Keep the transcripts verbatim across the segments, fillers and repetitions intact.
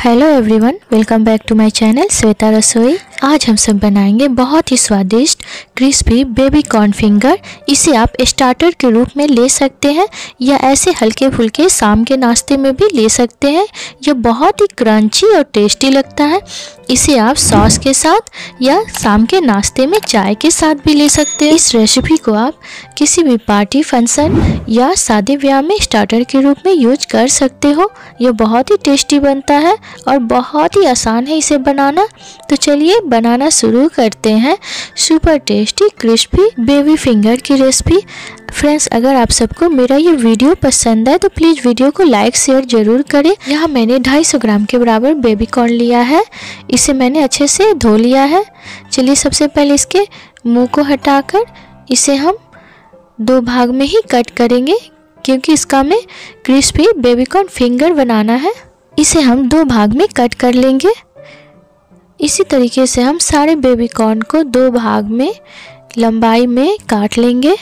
Hello everyone, welcome back to my channel Shweta Rasoi. आज हम सब बनाएंगे बहुत ही स्वादिष्ट क्रिस्पी बेबी कॉर्न फिंगर। इसे आप स्टार्टर के रूप में ले सकते हैं या ऐसे हल्के फुल्के शाम के नाश्ते में भी ले सकते हैं। यह बहुत ही क्रंची और टेस्टी लगता है। इसे आप सॉस के साथ या शाम के नाश्ते में चाय के साथ भी ले सकते हैं। इस रेसिपी को आप किसी भी पार्टी, फंक्शन या शादी ब्याह में स्टार्टर के रूप में यूज कर सकते हो। यह बहुत ही टेस्टी बनता है और बहुत ही आसान है इसे बनाना। तो चलिए बनाना शुरू करते हैं super tasty crispy baby finger की रेसिपी। फ्रेंड्स, अगर आप सबको मेरा ये वीडियो पसंद है तो प्लीज़ वीडियो को लाइक शेयर ज़रूर करें। यहाँ मैंने दो सौ पचास ग्राम के बराबर बेबी कॉर्न लिया है। इसे मैंने अच्छे से धो लिया है। चलिए सबसे पहले इसके मुंह को हटाकर इसे हम दो भाग में ही कट करेंगे, क्योंकि इसका हमें क्रिस्पी बेबी कॉर्न फिंगर बनाना है। इसे हम दो भाग में कट कर लेंगे। इसी तरीके से हम सारे बेबी कॉर्न को दो भाग में लंबाई में काट लेंगे।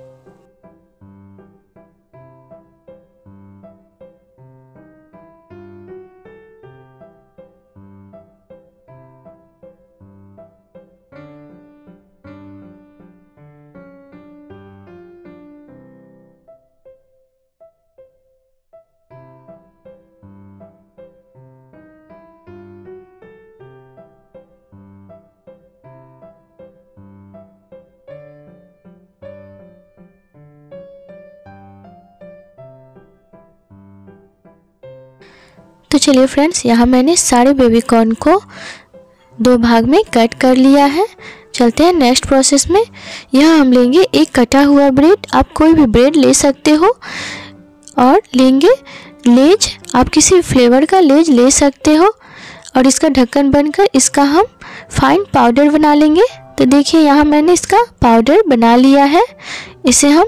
तो चलिए फ्रेंड्स, यहाँ मैंने सारे बेबी कॉर्न को दो भाग में कट कर लिया है। चलते हैं नेक्स्ट प्रोसेस में। यहाँ हम लेंगे एक कटा हुआ ब्रेड। आप कोई भी ब्रेड ले सकते हो और लेंगे लेज। आप किसी फ्लेवर का लेज ले सकते हो और इसका ढक्कन बनकर इसका हम फाइन पाउडर बना लेंगे। तो देखिए यहाँ मैंने इसका पाउडर बना लिया है। इसे हम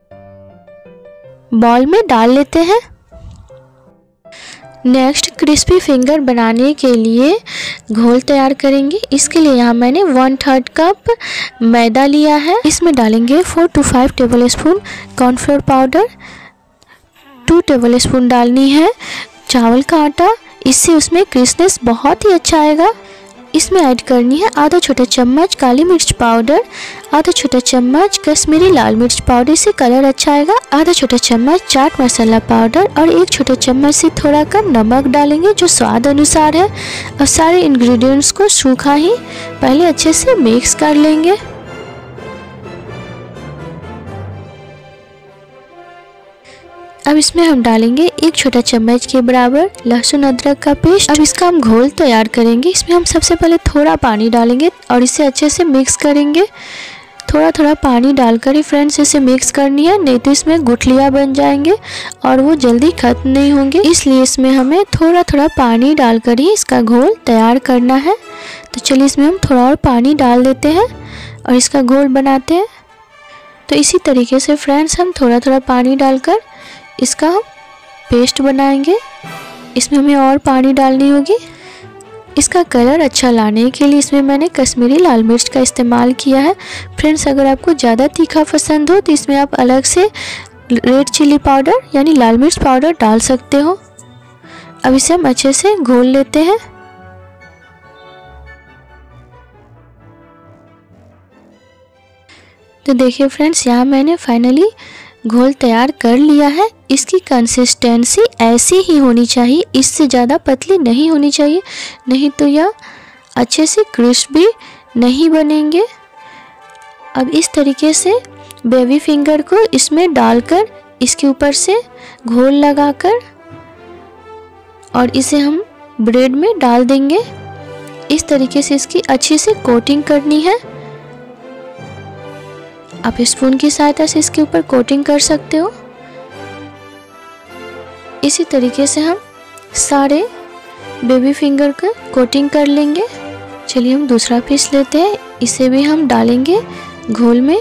बॉल में डाल लेते हैं। नेक्स्ट क्रिस्पी फिंगर बनाने के लिए घोल तैयार करेंगे। इसके लिए यहाँ मैंने वन थर्ड कप मैदा लिया है। इसमें डालेंगे four two five tablespoon cornflour powder. Two tablespoon डालनी है चावल का आटा। इससे उसमें क्रिस्पनेस बहुत ही अच्छा आएगा। इसमें ऐड करनी है आधा छोटा चम्मच काली मिर्च पाउडर, आधा छोटा चम्मच कश्मीरी लाल मिर्च पाउडर से कलर अच्छा आएगा, आधा छोटा चम्मच चाट मसाला पाउडर और एक छोटा चम्मच से थोड़ा कम नमक डालेंगे जो स्वाद अनुसार है। और सारे इंग्रेडिएंट्स को सूखा ही पहले अच्छे से मिक्स कर लेंगे। अब इसमें हम डालेंगे एक छोटा चम्मच के बराबर लहसुन अदरक का पेस्ट। अब इसका हम घोल तैयार करेंगे। इसमें हम सबसे पहले थोड़ा पानी डालेंगे और इसे अच्छे से मिक्स करेंगे। थोड़ा थोड़ा पानी डालकर ही फ्रेंड्स इसे मिक्स करनी है, नहीं तो इसमें गुठलियाँ बन जाएंगे और वो जल्दी खत्म नहीं होंगे। इसलिए इसमें हमें थोड़ा थोड़ा पानी डालकर ही इसका घोल तैयार करना है। तो चलिए इसमें हम थोड़ा और पानी डाल देते हैं और इसका घोल बनाते हैं। तो इसी तरीके से फ्रेंड्स हम थोड़ा थोड़ा पानी डालकर इसका हम पेस्ट बनाएंगे। इसमें हमें और पानी डालनी होगी। इसका कलर अच्छा लाने के लिए इसमें मैंने कश्मीरी लाल मिर्च का इस्तेमाल किया है। फ्रेंड्स, अगर आपको ज़्यादा तीखा पसंद हो तो इसमें आप अलग से रेड चिली पाउडर यानी लाल मिर्च पाउडर डाल सकते हो। अब इसे हम अच्छे से घोल लेते हैं। तो देखिए फ्रेंड्स, यहाँ मैंने फाइनली घोल तैयार कर लिया है। इसकी कंसिस्टेंसी ऐसी ही होनी चाहिए, इससे ज़्यादा पतली नहीं होनी चाहिए, नहीं तो यह अच्छे से क्रिस्पी नहीं बनेंगे। अब इस तरीके से बेबी फिंगर को इसमें डालकर इसके ऊपर से घोल लगाकर और इसे हम ब्रेड में डाल देंगे। इस तरीके से इसकी अच्छी से कोटिंग करनी है। आप स्पून की सहायता से इसके ऊपर कोटिंग कर सकते हो। इसी तरीके से हम सारे बेबी फिंगर का कोटिंग कर लेंगे। चलिए हम दूसरा पीस लेते हैं। इसे भी हम डालेंगे घोल में।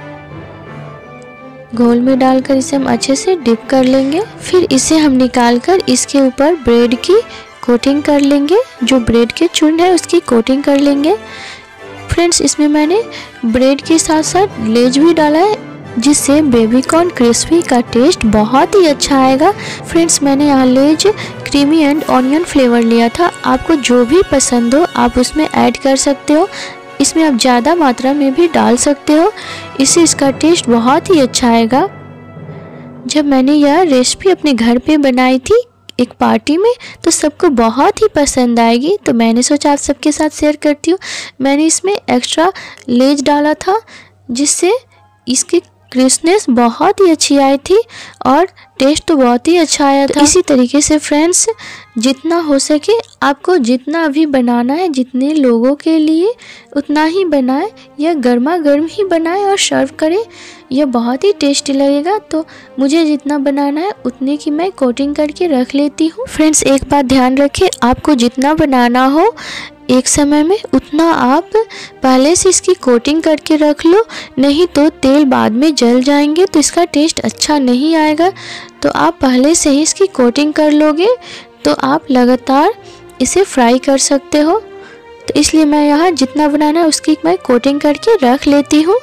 घोल में डालकर इसे हम अच्छे से डिप कर लेंगे। फिर इसे हम निकालकर इसके ऊपर ब्रेड की कोटिंग कर लेंगे। जो ब्रेड के चूर्ण है उसकी कोटिंग कर लेंगे। फ्रेंड्स, इसमें मैंने ब्रेड के साथ साथ लेज भी डाला है जिससे बेबी कॉर्न क्रिस्पी का टेस्ट बहुत ही अच्छा आएगा। फ्रेंड्स, मैंने यहाँ Lays creamy and onion flavour लिया था। आपको जो भी पसंद हो आप उसमें ऐड कर सकते हो। इसमें आप ज़्यादा मात्रा में भी डाल सकते हो, इससे इसका टेस्ट बहुत ही अच्छा आएगा। जब मैंने यह रेसिपी अपने घर पे बनाई थी एक पार्टी में, तो सबको बहुत ही पसंद आएगी, तो मैंने सोचा आप सबके साथ शेयर करती हूँ। मैंने इसमें एक्स्ट्रा लेज डाला था, जिससे इसकी क्रिस्पनेस बहुत ही अच्छी आई थी और टेस्ट तो बहुत ही अच्छा आया था। तो इसी तरीके से फ्रेंड्स, जितना हो सके आपको जितना भी बनाना है, जितने लोगों के लिए उतना ही बनाएं। यह गर्मा गर्म ही बनाएं और सर्व करें, यह बहुत ही टेस्टी लगेगा। तो मुझे जितना बनाना है उतने की मैं कोटिंग करके रख लेती हूँ। फ्रेंड्स, एक बात ध्यान रखें, आपको जितना बनाना हो एक समय में उतना आप पहले से इसकी कोटिंग करके रख लो, नहीं तो तेल बाद में जल जाएंगे तो इसका टेस्ट अच्छा नहीं आएगा। तो आप पहले से ही इसकी कोटिंग कर लोगे तो आप लगातार इसे फ्राई कर सकते हो। तो इसलिए मैं यहाँ जितना बनाना है उसकी मैं कोटिंग करके रख लेती हूँ।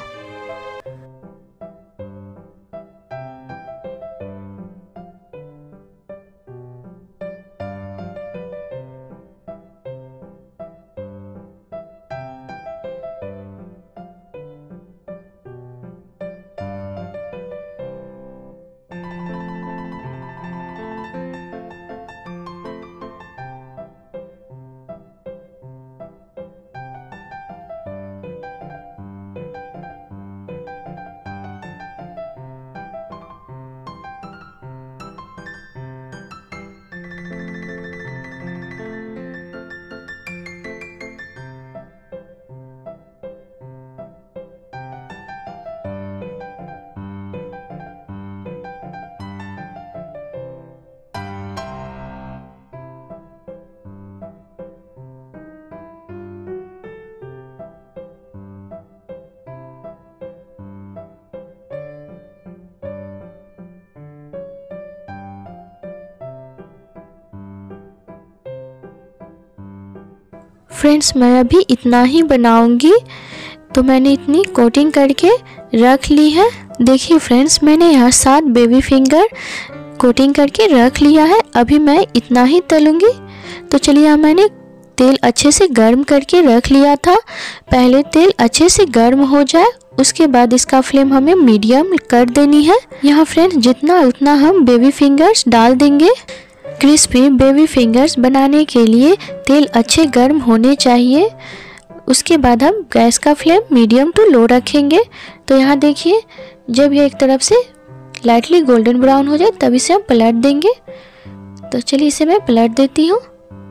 फ्रेंड्स, मैं अभी इतना ही बनाऊंगी, तो मैंने इतनी कोटिंग करके रख ली है। देखिए फ्रेंड्स, मैंने यहाँ सात बेबी फिंगर कोटिंग करके रख लिया है। अभी मैं इतना ही तलूंगी। तो चलिए, यहाँ मैंने तेल अच्छे से गर्म करके रख लिया था। पहले तेल अच्छे से गर्म हो जाए, उसके बाद इसका फ्लेम हमें मीडियम कर देनी है। यहाँ फ्रेंड्स, जितना उतना हम बेबी फिंगर्स डाल देंगे। क्रिस्पी बेबी फिंगर्स बनाने के लिए तेल अच्छे गर्म होने चाहिए। उसके बाद हम गैस का फ्लेम मीडियम टू लो रखेंगे। तो यहाँ देखिए, जब ये एक तरफ से लाइटली गोल्डन ब्राउन हो जाए तब इसे हम पलट देंगे। तो चलिए, इसे मैं पलट देती हूँ।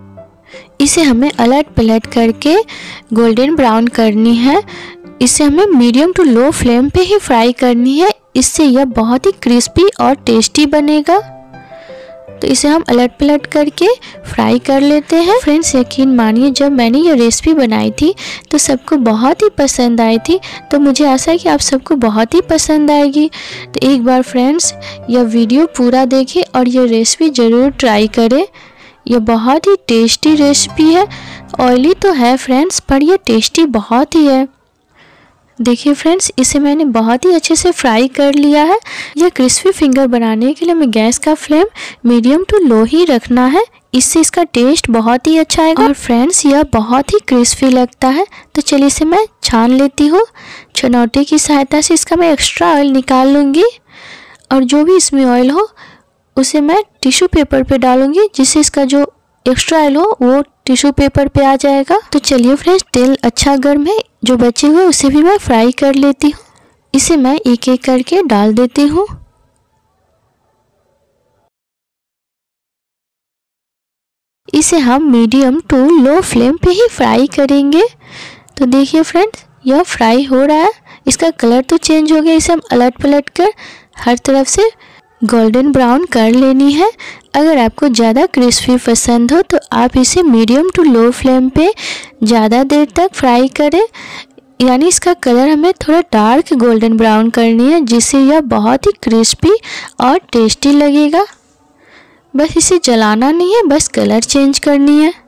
इसे हमें अलट पलट करके गोल्डन ब्राउन करनी है। इसे हमें मीडियम टू लो फ्लेम पे ही फ्राई करनी है, इससे यह बहुत ही क्रिस्पी और टेस्टी बनेगा। तो इसे हम अलट पलट करके फ्राई कर लेते हैं। फ्रेंड्स, यकीन मानिए, जब मैंने ये रेसिपी बनाई थी तो सबको बहुत ही पसंद आई थी। तो मुझे आशा है कि आप सबको बहुत ही पसंद आएगी। तो एक बार फ्रेंड्स, यह वीडियो पूरा देखें और ये रेसिपी ज़रूर ट्राई करें। यह बहुत ही टेस्टी रेसिपी है। ऑयली तो है फ्रेंड्स, पर यह टेस्टी बहुत ही है। देखिए फ्रेंड्स, इसे मैंने बहुत ही अच्छे से फ्राई कर लिया है। यह क्रिस्पी फिंगर बनाने के लिए हमें गैस का फ्लेम मीडियम टू लो ही रखना है, इससे इसका टेस्ट बहुत ही अच्छा आएगा। और फ्रेंड्स, यह बहुत ही क्रिस्पी लगता है। तो चलिए, इसे मैं छान लेती हूँ। छनौटे की सहायता से इसका मैं एक्स्ट्रा ऑयल निकाल लूँगी और जो भी इसमें ऑयल हो उसे मैं टिश्यू पेपर पे डालूँगी, जिससे इसका जो एक्स्ट्रा ऑयल हो वो टिश्यू पेपर पे आ जाएगा। तो चलिए फ्रेंड्स, तेल अच्छा गर्म है, जो बचे हुए उसे भी मैं फ्राई कर लेती हूँ। इसे मैं एक एक करके डाल देती हूँ। इसे हम मीडियम टू लो फ्लेम पे ही फ्राई करेंगे। तो देखिए फ्रेंड्स, यह फ्राई हो रहा है, इसका कलर तो चेंज हो गया। इसे हम अलट पलट कर हर तरफ से गोल्डन ब्राउन कर लेनी है। अगर आपको ज़्यादा क्रिस्पी पसंद हो तो आप इसे मीडियम टू लो फ्लेम पे ज़्यादा देर तक फ्राई करें, यानी इसका कलर हमें थोड़ा डार्क गोल्डन ब्राउन करनी है, जिससे यह बहुत ही क्रिस्पी और टेस्टी लगेगा। बस इसे जलाना नहीं है, बस कलर चेंज करनी है।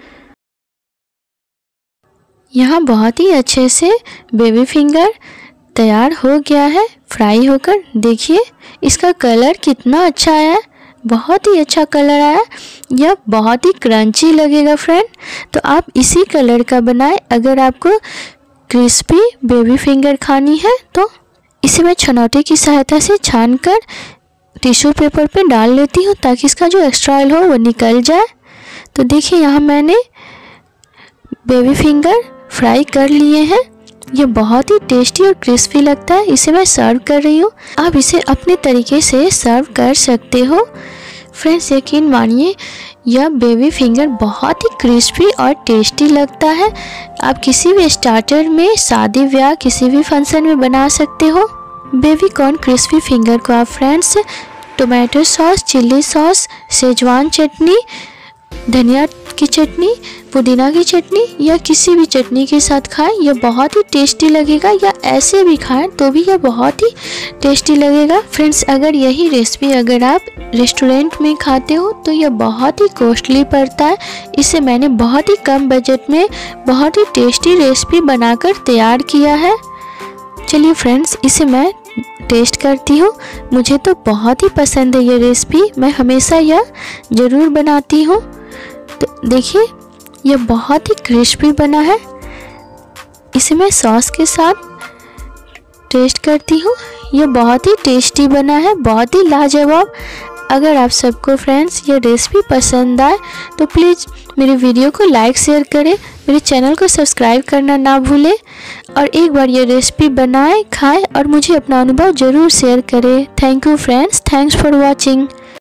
यहाँ बहुत ही अच्छे से बेबी फिंगर तैयार हो गया है फ्राई होकर। देखिए इसका कलर कितना अच्छा आया है, बहुत ही अच्छा कलर आया। यह बहुत ही क्रंची लगेगा फ्रेंड। तो आप इसी कलर का बनाएं। अगर आपको क्रिस्पी बेबी फिंगर खानी है तो इसे मैं छनौटे की सहायता से छानकर टिश्यू पेपर पे डाल लेती हूँ ताकि इसका जो एक्स्ट्रा ऑयल हो वो निकल जाए। तो देखिए यहाँ मैंने बेबी फिंगर फ्राई कर लिए हैं। ये बहुत ही टेस्टी और क्रिस्पी लगता है। इसे मैं सर्व कर रही हूँ। आप इसे अपने तरीके से सर्व कर सकते हो। फ्रेंड्स यकीन मानिए यह बेबी फिंगर बहुत ही क्रिस्पी और टेस्टी लगता है। आप किसी भी स्टार्टर में, शादी ब्याह, किसी भी फंक्शन में बना सकते हो। बेबी कॉर्न क्रिस्पी फिंगर को आप friends tomato sauce, chilli sauce, Schezwan चटनी, धनिया की चटनी, पुदीना की चटनी या किसी भी चटनी के साथ खाएं। यह बहुत ही टेस्टी लगेगा, या ऐसे भी खाएं तो भी यह बहुत ही टेस्टी लगेगा। फ्रेंड्स अगर यही रेसिपी अगर आप रेस्टोरेंट में खाते हो तो यह बहुत ही कॉस्टली पड़ता है। इसे मैंने बहुत ही कम बजट में बहुत ही टेस्टी रेसिपी बनाकर तैयार किया है। चलिए फ्रेंड्स इसे मैं टेस्ट करती हूँ। मुझे तो बहुत ही पसंद है ये रेसिपी, मैं हमेशा यह ज़रूर बनाती हूँ। तो देखिए यह बहुत ही क्रिस्पी बना है। इसे मैं सॉस के साथ टेस्ट करती हूँ। यह बहुत ही टेस्टी बना है, बहुत ही लाजवाब। अगर आप सबको फ्रेंड्स ये रेसिपी पसंद आए तो प्लीज़ मेरे वीडियो को लाइक शेयर करें, मेरे चैनल को सब्सक्राइब करना ना भूलें और एक बार ये रेसिपी बनाएं, खाएं और मुझे अपना अनुभव ज़रूर शेयर करें। Thank you friends, thanks for watching.